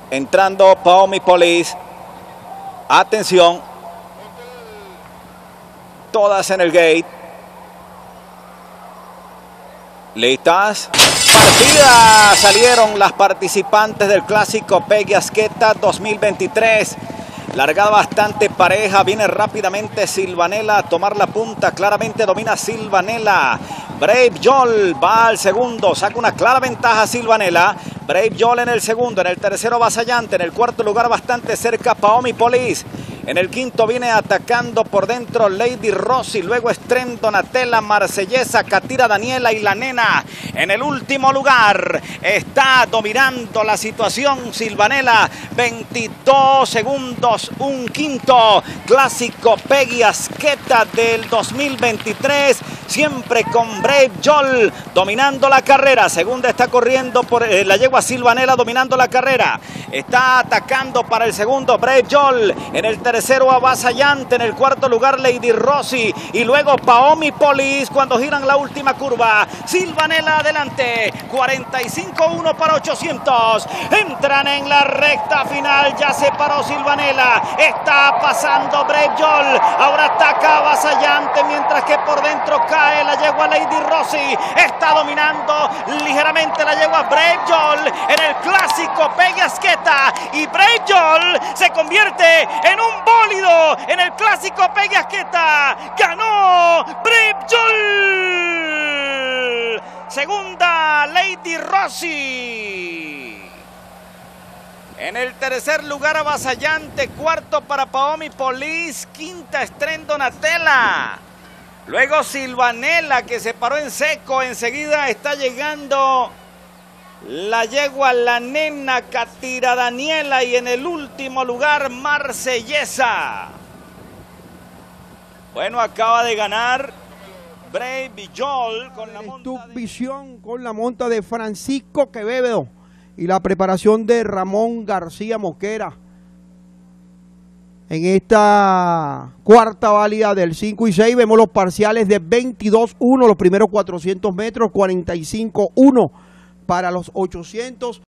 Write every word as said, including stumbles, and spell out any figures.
Entrando Paomi Police. Atención. Todas en el gate. Listas. Partida. Salieron las participantes del clásico Peggy Asqueta dos mil veintitrés. Largada bastante pareja. Viene rápidamente Silvanela a tomar la punta. Claramente domina Silvanela. Brave Joel va al segundo. Saca una clara ventaja Silvanela. Brave Joel en el segundo. En el tercero Vasallante. En el cuarto lugar bastante cerca Paomi Police. En el quinto viene atacando por dentro Lady Rossi. Luego Estren Donatella, Marsellesa, Catira Daniela y la nena. En el último lugar está dominando la situación Silvanela. veintidós segundos, un quinto. Clásico Peggy Asqueta del dos mil veintitrés. Siempre con Brave Joel dominando la carrera. Segunda está corriendo por eh, la yegua Silvanela dominando la carrera. Está atacando para el segundo Brave Joel. En el tercero Avasallante. En el cuarto lugar Lady Rossi. Y luego Paomi Police cuando giran la última curva. Silvanela adelante. cuarenta y cinco uno para ochocientos. Entran en la recta final. Ya se paró Silvanela. Está pasando Brave Joel. Ahora ataca Avasallante mientras que por dentro cae la yegua Lady Rossi. Está dominando ligeramente la yegua Brave Joel en el clásico Peggy Asqueta. Y Brave Joel se convierte en un bólido en el clásico Peggy Asqueta. Ganó Brave Joel. Segunda Lady Rossi. En el tercer lugar Avasallante. Cuarto para Paomi Police. Quinta Estren Donatella. Luego Silvanela que se paró en seco. Enseguida está llegando la yegua La Nena, Catira Daniela y en el último lugar Marsellesa. Bueno, acaba de ganar Brave Joel con la monta de... Visión con la monta de Francisco Quevedo y la preparación de Ramón García Mosquera. En esta cuarta válida del cinco y seis vemos los parciales de veintidós uno, los primeros cuatrocientos metros, cuarenta y cinco uno para los ochocientos.